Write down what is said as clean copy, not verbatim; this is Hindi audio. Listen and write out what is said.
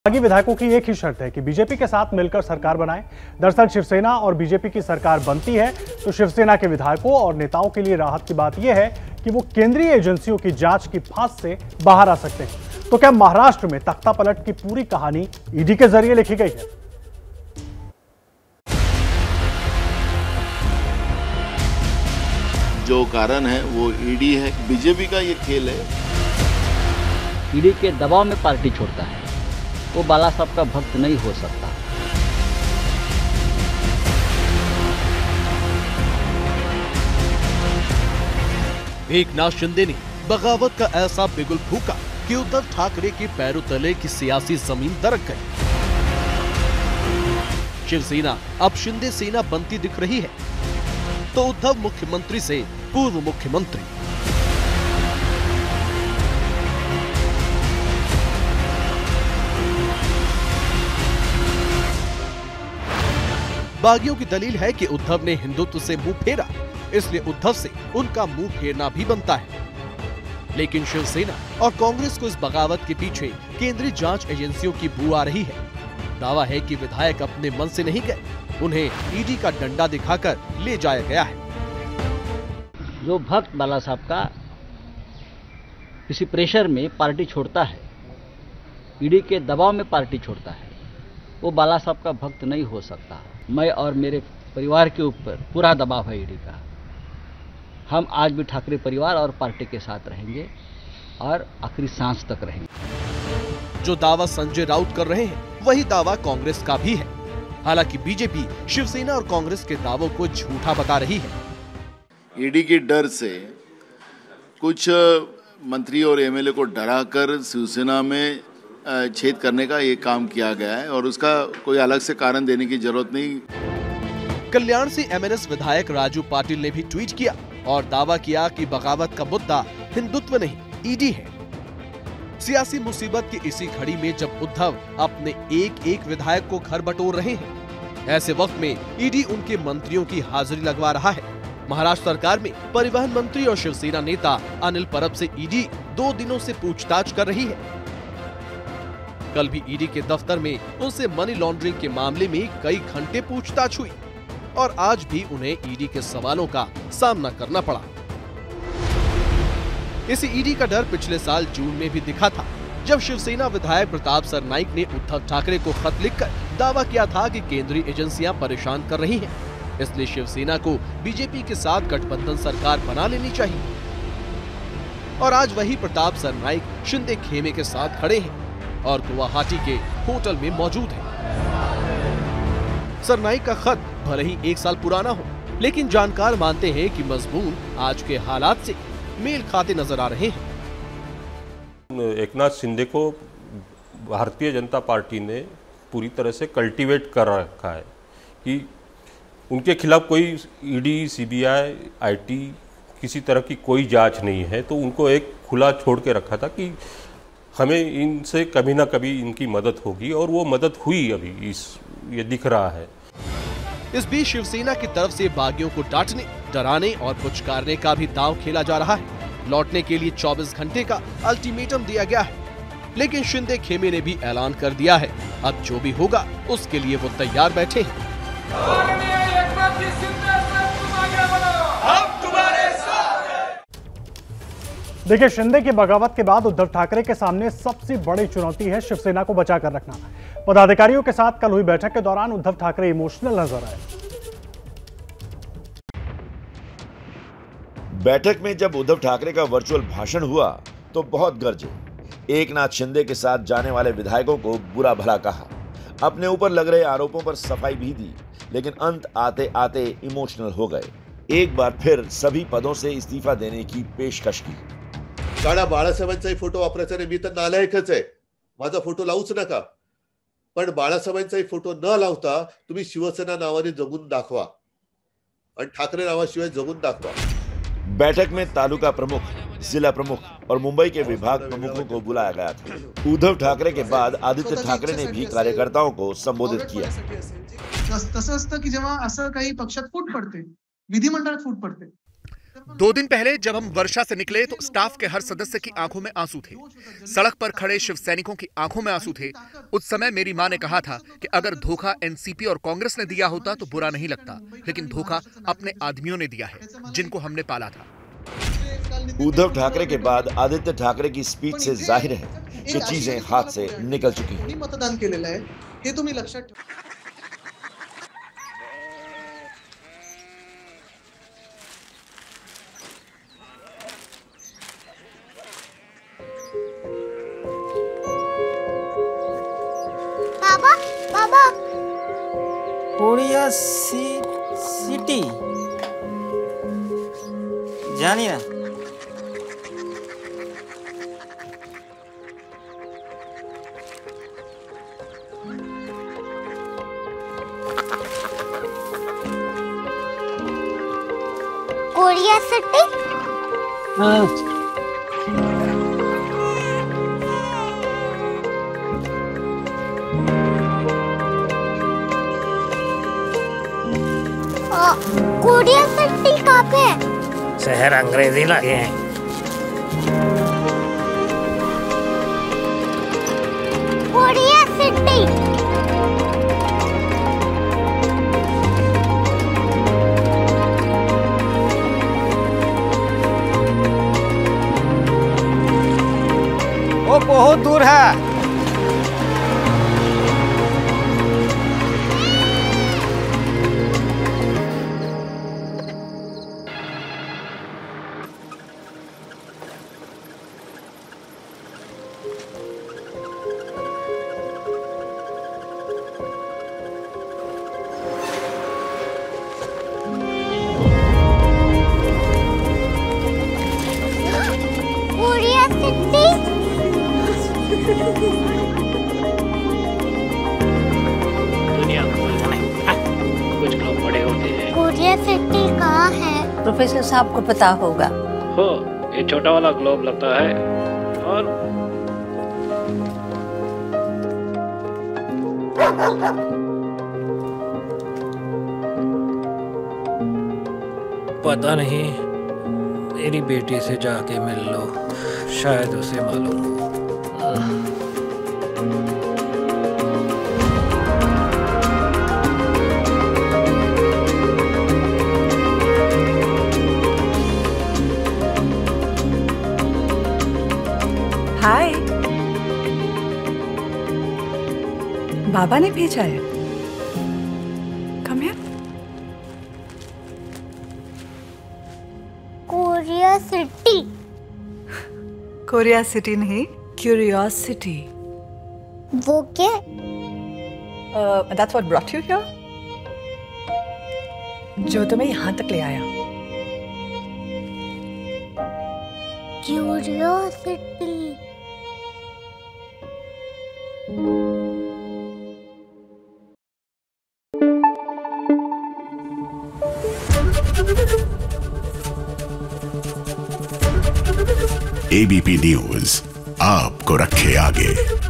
बागी विधायकों की एक ही शर्त है कि बीजेपी के साथ मिलकर सरकार बनाएं। दरअसल शिवसेना और बीजेपी की सरकार बनती है तो शिवसेना के विधायकों और नेताओं के लिए राहत की बात यह है कि वो केंद्रीय एजेंसियों की जांच की फांस से बाहर आ सकते हैं। तो क्या महाराष्ट्र में तख्ता पलट की पूरी कहानी ईडी के जरिए लिखी गई है? जो कारण है वो ईडी है। बीजेपी का ये खेल है। ईडी के दबाव में पार्टी छोड़ता है, वो बाला साहब का भक्त नहीं हो सकता। एकनाथ शिंदे ने बगावत का ऐसा बिगुल फूका कि उद्धव ठाकरे के पैरों तले की सियासी जमीन दरक गई। शिवसेना अब शिंदे सेना बनती दिख रही है तो उद्धव मुख्यमंत्री से पूर्व मुख्यमंत्री। बागियों की दलील है कि उद्धव ने हिंदुत्व से मुंह फेरा, इसलिए उद्धव से उनका मुंह फेरना भी बनता है। लेकिन शिवसेना और कांग्रेस को इस बगावत के पीछे केंद्रीय जांच एजेंसियों की बू आ रही है। दावा है कि विधायक अपने मन से नहीं गए, उन्हें ईडी का डंडा दिखाकर ले जाया गया है। जो भक्त बाला साहब का किसी प्रेशर में पार्टी छोड़ता है, ईडी के दबाव में पार्टी छोड़ता है, वो बाला साहब का भक्त नहीं हो सकता। मैं और मेरे परिवार के ऊपर पूरा दबाव है ईडी का। हम आज भी ठाकरे परिवार और पार्टी के साथ रहेंगे और आखिरी सांस तक रहेंगे। जो दावा संजय राउत कर रहे हैं वही दावा कांग्रेस का भी है। हालांकि बीजेपी शिवसेना और कांग्रेस के दावों को झूठा बता रही है। ईडी के डर से कुछ मंत्री और एमएलए को डराकर शिवसेना में छेद करने का ये काम किया गया है और उसका कोई अलग से कारण देने की जरूरत नहीं। कल्याण से एमएनएस विधायक राजू पाटिल ने भी ट्वीट किया और दावा किया कि बगावत का मुद्दा हिंदुत्व नहीं, ईडी है। सियासी मुसीबत की इसी घड़ी में जब उद्धव अपने एक एक विधायक को घर बटोर रहे हैं, ऐसे वक्त में ईडी उनके मंत्रियों की हाजिरी लगवा रहा है। महाराष्ट्र सरकार में परिवहन मंत्री और शिवसेना नेता अनिल परब से ईडी 2 दिनों से पूछताछ कर रही है। कल भी ईडी के दफ्तर में उनसे मनी लॉन्ड्रिंग के मामले में कई घंटे पूछताछ हुई और आज भी उन्हें ईडी के सवालों का सामना करना पड़ा। इसी ईडी का डर पिछले साल जून में भी दिखा था, जब शिवसेना विधायक प्रताप सरनाईक ने उद्धव ठाकरे को खत लिखकर दावा किया था कि केंद्रीय एजेंसियां परेशान कर रही हैं, इसलिए शिवसेना को बीजेपी के साथ गठबंधन सरकार बना लेनी चाहिए। और आज वही प्रताप सरनाईक शिंदे खेमे के साथ खड़े हैं और गुवाहाटी के होटल में मौजूद है। सरनाईक का खत भले ही 1 साल पुराना हो, लेकिन जानकार मानते हैं कि मजमून आज के हालात से मेल खाते नजर आ रहे हैं। एकनाथ शिंदे को भारतीय जनता पार्टी ने पूरी तरह से कल्टीवेट कर रखा है कि उनके खिलाफ कोई ईडी, सीबीआई, आईटी किसी तरह की कोई जांच नहीं है। तो उनको एक खुला छोड़ के रखा था कि हमें इनसे कभी ना कभी इनकी मदद होगी और वो मदद हुई। अभी ये दिख रहा है। इस बीच शिवसेना की तरफ से बागियों को डांटने, डराने और पुचकारने का भी दांव खेला जा रहा है। लौटने के लिए 24 घंटे का अल्टीमेटम दिया गया है, लेकिन शिंदे खेमे ने भी ऐलान कर दिया है अब जो भी होगा उसके लिए वो तैयार बैठे हैं। देखिए, शिंदे की बगावत के बाद उद्धव ठाकरे के सामने सबसे बड़ी चुनौती है शिवसेना को बचाकर रखना। पदाधिकारियों के साथ कल हुई बैठक के दौरान उद्धव ठाकरे इमोशनल नजर आए। बैठक में जब उद्धव ठाकरे का वर्चुअल भाषण हुआ तो बहुत गरजे। एकनाथ शिंदे के साथ जाने वाले विधायकों को बुरा भला कहा, अपने ऊपर लग रहे आरोपों पर सफाई भी दी, लेकिन अंत आते आते इमोशनल हो गए। एक बार फिर सभी पदों से इस्तीफा देने की पेशकश की। काळा बाळासाहेबांचाही फोटो वापरायचा नाही, मी तर नालायकच आहे, माझा फोटो लावूच नका, पण बाळासाहेबांचाही फोटो न लावता तुम्ही शिवसेना नावाने जगून दाखवा आणि ठाकरे नावाशिवाय जगून दाखवा। बैठक में तालुका प्रमुख, जिला प्रमुख और मुंबई के विभाग प्रमुखों को बुलाया गया था। उद्धव ठाकरे के बाद आदित्य ठाकरे ने भी कार्यकर्ताओं को संबोधित किया। तसं असतं की जेव्हा असं काही पक्षात फूट पडते, विधिमंडळात फूट पडते, 2 दिन पहले जब हम वर्षा से निकले तो स्टाफ के हर सदस्य की आंखों में आंसू थे। सड़क पर खड़े शिव सैनिकों की आंखों में आंसू थे। उस समय मेरी मां ने कहा था कि अगर धोखा एनसीपी और कांग्रेस ने दिया होता तो बुरा नहीं लगता, लेकिन धोखा अपने आदमियों ने दिया है, जिनको हमने पाला था। उद्धव ठाकरे के बाद आदित्य ठाकरे की स्पीच से जाहिर है कि चीजें हाथ से निकल चुकी हैं। मतदान केलेलं आहे हे तुम्ही लक्षात ठेवा। बाबा बाबा कोरिया सिटी जानी ना कोरिया सिटी कोरिया सिटी कहाँ पे है? शहर अंग्रेजी लगे हैं। कोरिया सिटी वो बहुत दूर है। कोरिया सिटी दुनिया कुछ लोग बड़े होते हैं। कोरिया सिटी कहाँ है? प्रोफेसर साहब को पता होगा। हो ये छोटा वाला ग्लोब लगता है और पता नहीं, मेरी बेटी से जाके मिल लो, शायद उसे मालूम हो। हाय, बाबा ने भेजा है। Come here. Korea city Korea city नहीं, क्यूरियोसिटी। वो क्या? That's what brought you here? जो तुम्हें यहाँ तक ले आया। क्यूरियोसिटी एबीपी न्यूज आपको रखे आगे।